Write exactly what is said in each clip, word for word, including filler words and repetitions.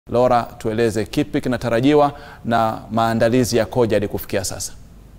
Laura, tueleze kipi kinatarajiwa na maandalizi yakoje hadi kufikia sasa?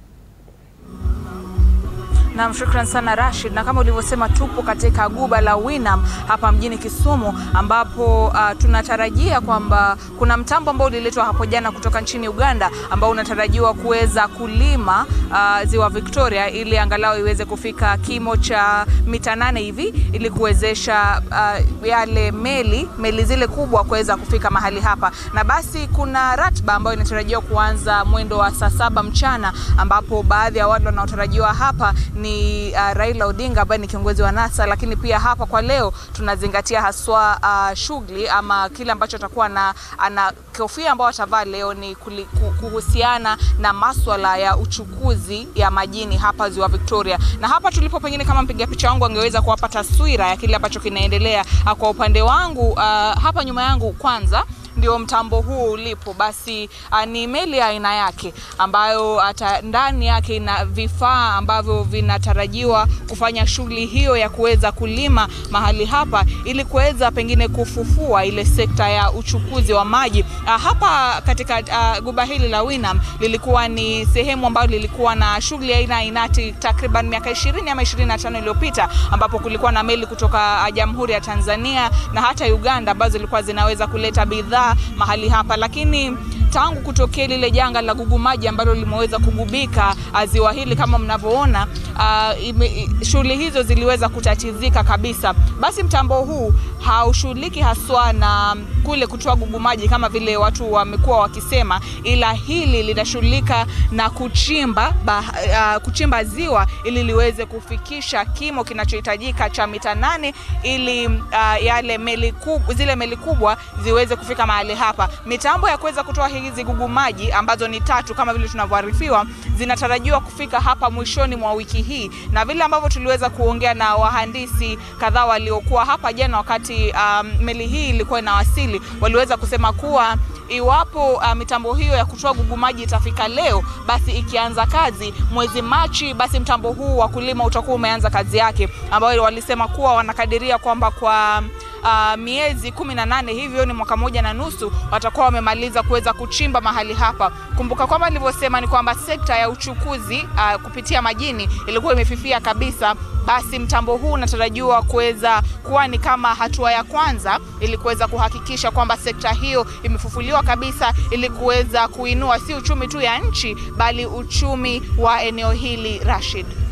Na shukran sana Rashid, na kama ulivyosema tupo katika guba la Winam hapa mjini Kisumu, ambapo uh, tunatarajia kwamba kuna mtambo ambao uliletwa hapo jana kutoka nchini Uganda ambao unatarajiwa kuweza kulima uh, ziwa Victoria ili angalau iweze kufika kimo cha mita nane hivi ili kuwezesha uh, yale meli meli zile kubwa kuweza kufika mahali hapa. Na basi kuna ratiba ambayo inatarajiwa kuanza mwendo wa saa saba mchana, ambapo baadhi ya watu wanaotarajiwa hapa ni uh, Raila Odinga ambaye ni kiongozi wa NASA, lakini pia hapa kwa leo tunazingatia haswa uh, shughuli ama kile ambacho atakuwa na ana kofia ambao atavaa leo ni kuli, kuhusiana na masuala ya uchukuzi ya majini hapa ziwa Victoria. Na hapa tulipo, pengine kama mpiga picha wangu angeweza kuwapa taswira ya kile ambacho kinaendelea. Uh, kwa upande wangu uh, hapa nyuma yangu kwanza ndio mtambo huu ulipo. Basi uh, ni meli ya aina yake ambayo hata ndani yake ina vifaa ambavyo vinatarajiwa kufanya shughuli hiyo ya kuweza kulima mahali hapa ili kuweza pengine kufufua ile sekta ya uchukuzi wa maji. Uh, hapa katika uh, guba hili la Winam lilikuwa ni sehemu ambayo lilikuwa na shughuli aina ainati takriban miaka ishirini ama ishirini na tano iliyopita, ambapo kulikuwa na meli kutoka uh, Jamhuri ya Tanzania na hata Uganda ambazo zilikuwa zinaweza kuleta bidhaa mahali hapa. Lakini tangu kutokea lile janga la gugumaji ambalo limeweza kugubika ziwa hili, kama mnavyoona, uh, shughuli hizo ziliweza kutatizika kabisa. Basi mtambo huu haushughuliki haswa na kule kutoa gugumaji kama vile watu wamekuwa wakisema, ila hili linashughulika na kuchimba bah, uh, kuchimba ziwa ili liweze kufikisha kimo kinachohitajika cha mita nane ili uh, yale meli kubwa, zile meli kubwa ziweze kufika mahali hapa. Mitambo ya kuweza kutoa hizi gugumaji ambazo ni tatu kama vile tunavyoarifiwa zinatarajiwa kufika hapa mwishoni mwa wiki hii, na vile ambavyo tuliweza kuongea na wahandisi kadhaa waliokuwa hapa jana wakati um, meli hii ilikuwa inawasili, waliweza kusema kuwa iwapo uh, mitambo hiyo ya kutoa gugumaji itafika leo, basi ikianza kazi mwezi Machi, basi mtambo huu wa kulima utakuwa umeanza kazi yake, ambao walisema kuwa wanakadiria kwamba kwa Uh, miezi kumi na nane, hivyo ni mwaka moja na nusu, watakuwa wamemaliza kuweza kuchimba mahali hapa. Kumbuka kwamba nilivyosema ni kwamba sekta ya uchukuzi uh, kupitia majini ilikuwa imefifia kabisa. Basi mtambo huu unatarajiwa kuweza kuwa ni kama hatua ya kwanza ili kuweza kuhakikisha kwamba sekta hiyo imefufuliwa kabisa, ili kuweza kuinua si uchumi tu ya nchi bali uchumi wa eneo hili, Rashid.